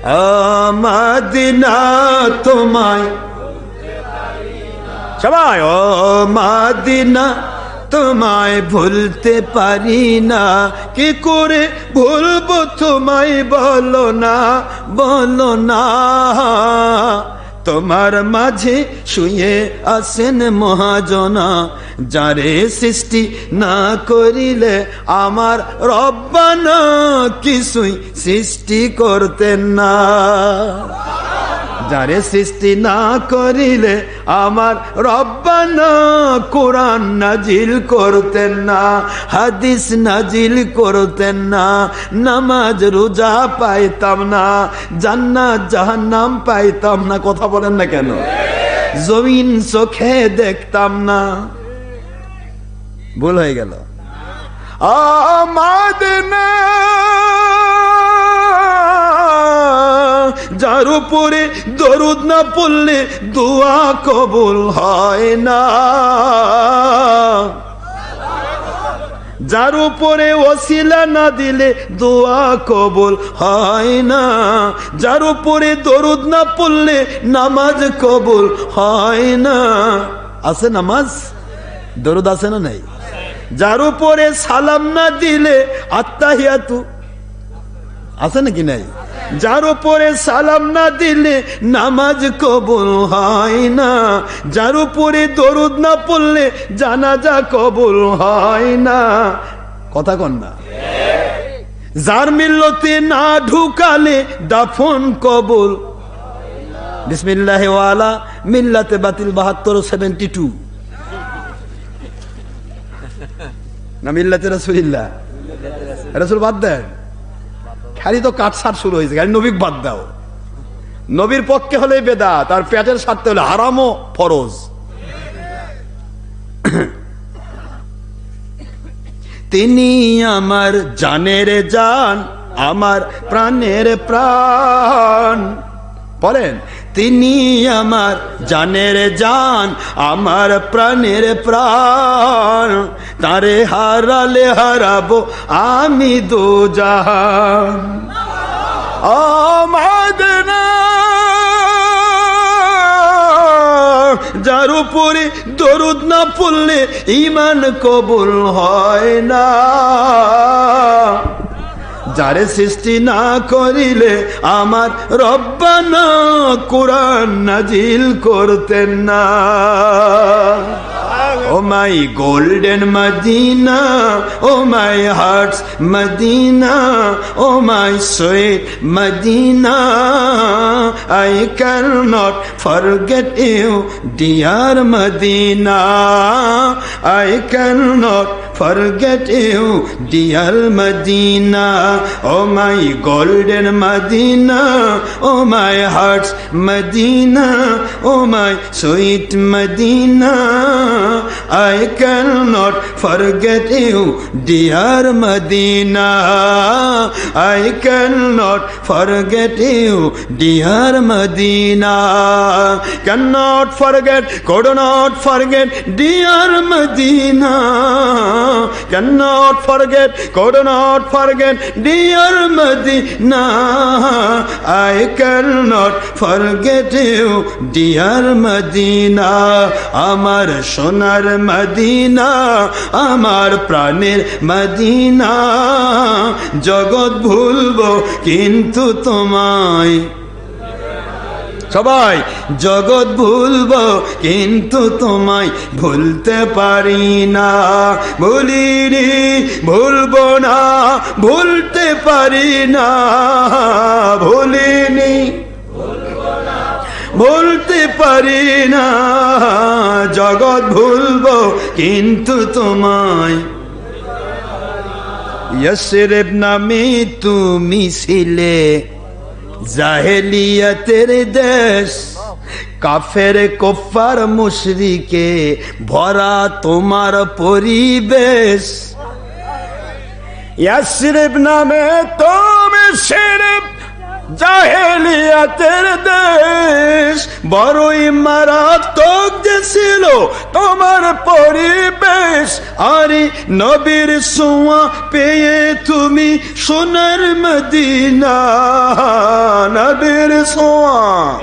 Medina তোমায় সবাই, ও Medina তোমায় ভুলতে পারি না, কি করে ভুলবো তোমায় বলো না, বলো না। তোমার মাঝে শুয়ে আছেন মহাজনা, যারে সৃষ্টি না করিলে আমার রব্বানা কিছুই সৃষ্টি করতেন না। যারে সৃষ্টি না করিলে আমার রব্বানা কোরআন নাজিল করতেন না, হাদিস নাজিল করতেন না, নামাজ রোজা পাইতাম না, জান্নাত জাহান্নাম পাইতাম না। কথা বলেন না কেন? জমিন চোখে দেখতাম না। ভুল হয়ে গেল। মদিনা যার উপরে দরুদ না পড়লে দোয়া কবুল হয় না, যার উপরে ওসিলা না দিলে দোয়া কবুল হয় না, যার উপরে দরুদ না পড়লে নামাজ কবুল হয় না। আছে নামাজ, দরুদ আছে না নাই? যার উপরে সালাম না দিলে আত্তাহিয়াতু আছে নাকি নাই? যার উপরে সালাম না দিলে নামাজ কবুল হয় না, যার উপরে দরুদ না পড়লে জানাজা কবুল হয় না। কথা কন না? যার মিল্লতে না ঢুকালে দাফন কবুল। বিসমিল্লাহ ওয়ালা মিল্লাতে বাতিল 72-72 না মিল্লাতে রাসূলিল্লাহ। রাসূল বাদ দেন, খালি তো কাটছাট শুরু হয়েছে, খালি নবী বাদ দাও। নবীর পক্ষে হলে বেদাত, আর পেটের স্বার্থে হলে হারাম ও ফরজ। তিনি আমার জানের জান, আমার প্রাণের প্রাণ। বলেন, তিনি আমার জানের জান, আমার প্রাণের প্রাণ, তারে হারালে হারাবো আমি দোজাহান। মদিনা যার উপরে দরুদ না পড়লে ঈমান কবুল হয় না, যারে সৃষ্টি না করিলে আমার রব্বানা কোরআন নাজিল করতেন না। Oh my golden Medina, oh my heart's Medina, oh my sweet Medina, I cannot forget you, dear Medina, I cannot forget you, dear Medina, oh my golden Medina, oh my heart's Medina, oh my sweet Medina, I cannot forget you, dear Medina, I cannot forget you, dear Medina, cannot forget, could not forget, dear Medina, cannot forget, could not forget, dear Medina, I cannot forget you, dear Medina, আমার সোনার Medina, আমার প্রাণের Medina, জগৎ ভুলবো কিন্তু তোমায়। সবাই, জগৎ ভুলবো কিন্তু তোমায় ভুলতে পারি না, ভুলিনি ভুলবো না, ভুলতে পারি না, ভুলিনি ভুলতে পারি না, জগৎ ভুলবো কিন্তু তোমায়। ইয়াসরিব নামে তুমি ছিলে জাহেলিয়াতের দেশ, কাফের কুফার মুশরিকে ভরা তোমার পরিবেশ। ইয়াসরিব নামে তুমি ছিলে জাহেলিয়াতের দেশ বড়ই মারাত্মক যে ছিল তোমার পরিবেশ। আরে নবীর ছোঁয়া পেয়ে তুমি সোনার মদিনা, নবীর ছোঁয়া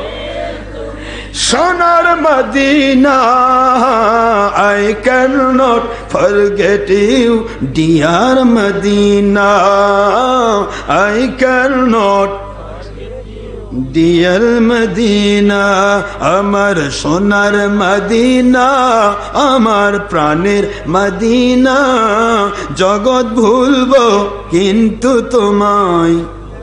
সোনার Medina. I cannot forget you dear Medina, I cannot dear Medina, আমার সোনার মদিনা, আমার প্রাণের মদিনা। জগৎ ভুলবো কিন্তু তোমায়,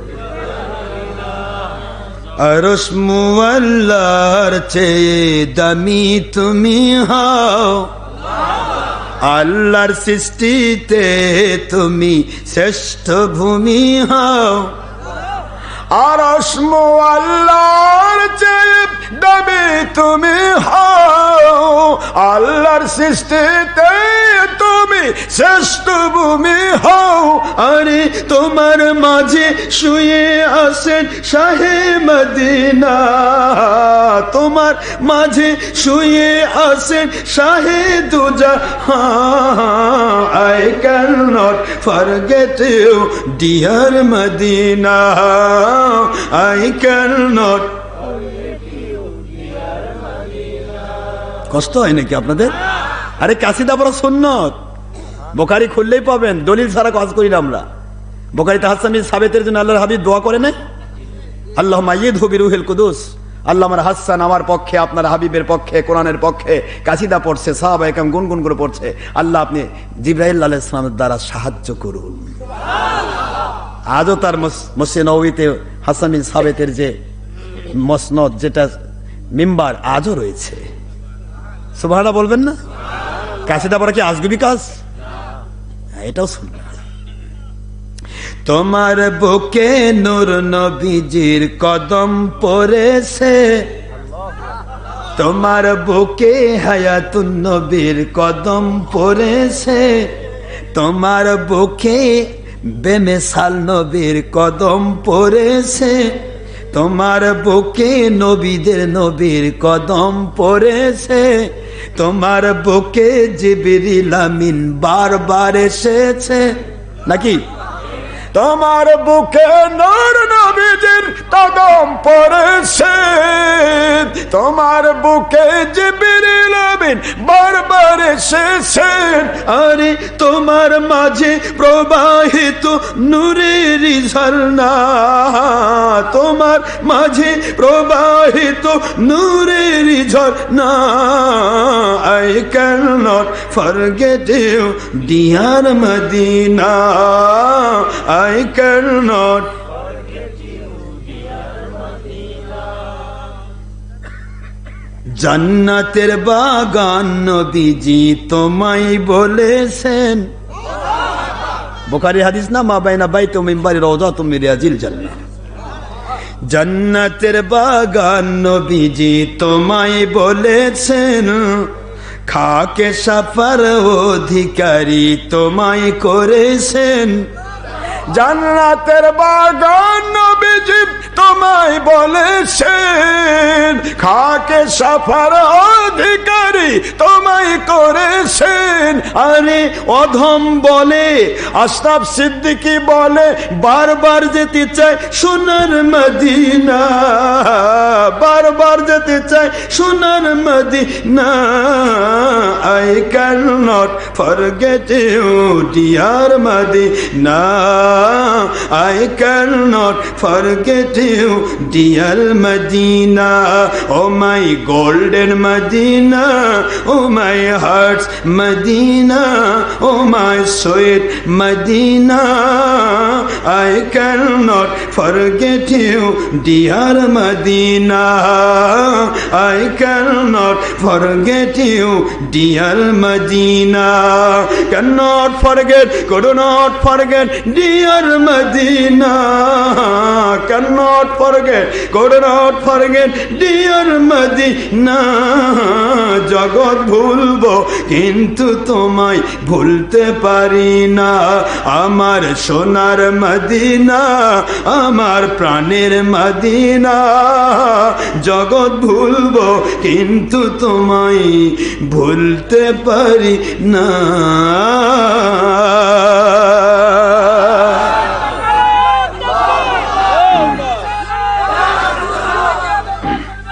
আরশ মুআল্লার চেয়ে দামি তুমি হও। আল্লাহর সৃষ্টিতে তুমি শ্রেষ্ঠ ভূমি হও। আরশ মুআল্লার চেয়ে দামি তুমি হও। আল্লাহর সৃষ্টিতে তুমি শ্রেষ্ঠ ভূমি হও। আরে তোমার মাঝে শুয়ে আছেন শাহে মদিনা, তোমার মাঝে শুয়ে আছেন শাহে দুজাহান। I cannot forget you dear Medina, I cannot। কষ্ট হয় নাকি আপনাদের? আরে কাসিদা বড় সুন্নত, বুখারী খুললেই পাবেন, দলিল ছাড়া কাজ করি না আমরা। বুখারীতে হাসান বিন সাবিতের জন্য আল্লাহর হাবিব দোয়া করে না, আল্লাহুম্মা আইয়িদহু বিরূহিল কুদুস। আল্লাহ আমার হাসান আমার পক্ষে, আপনার হাবিবের পক্ষে, কোরআনের পক্ষে কাসিদা পড়ছে, সাহাবায়ে কেরাম গুনগুন করে পড়ছে। আল্লাহ আপনি জিবরাইল আলাইহিস সালামের দ্বারা সাহায্য করুন। আজও তার মসজিদ নববীতে হাসান বিন সাবিতের যে মসনদ, যেটা মিম্বার, আজও রয়েছে। সুবহানাল্লাহ বলবেন না? কাসিদা পড়া কি আজগুবি কাজ? এটাও শুনবেন। তোমার বুকে নূর নবীজির কদম পড়েছে, তোমার বুকে হায়াতুন নবীর কদম পড়েছে, তোমার বুকে বেমিসাল নবীর কদম পড়েছে, তোমার বুকে নবীদের নবীর কদম পড়েছে, তোমার বুকে জিবরিল আমিন বারবার এসেছে নাকি? তোমার বুকে নূর নবীজির কদম পড়েছে, তোমার বুকে জিবরিল আমিন বারবার এসেছেন। আরে তোমার মাঝে প্রবাহিত নূরের ঝর্ণা, তোমার মাঝে প্রবাহিত নূরের ঝর্ণা। I cannot forget you dear Medina, I cannot forget you dear Medina। জান্নাতের বাগান নবীজি তোমায় বলেছেন, বুখারী হাদিস না, মা বাইনা বাইতি ওয়া মিনবারি রাওযাতুম মিন রিয়াজিল জান্নাহ। জান্নাতের বাগান নবীজি তোমায় বলেছেন, খাকে সাফার অধিকারী তোমায় করেছেন। জান্নাতের বাগান নবীজি তোমায় বলেছেন, খাকে সাফার অধিকারী তোমায় করেছেন। আরে অধম বলে, আশরাফ সিদ্দিকী বলে, বারবার যেতে চাই সোনার মদিনা, বারবার যেতে চাই সোনার Medina. I cannot forget you dear Medina, I cannot forget you dear Medina, oh my golden Medina, oh my heart's Medina, oh my sweet Medina, I cannot forget you dear Medina, I cannot forget you, dear Medina. Cannot forget, could not forget, dear Medina. Cannot forget, could not forget, dear Medina. জগৎ ভুলবো কিন্তু তোমায় ভুলতে পারি না, আমার সোনার Medina, আমার প্রাণের মদিনা। জগৎ ভুলবো কিন্তু তোমায় ভুলতে পারি না।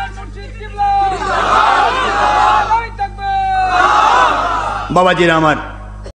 বাবাজিরা আমার,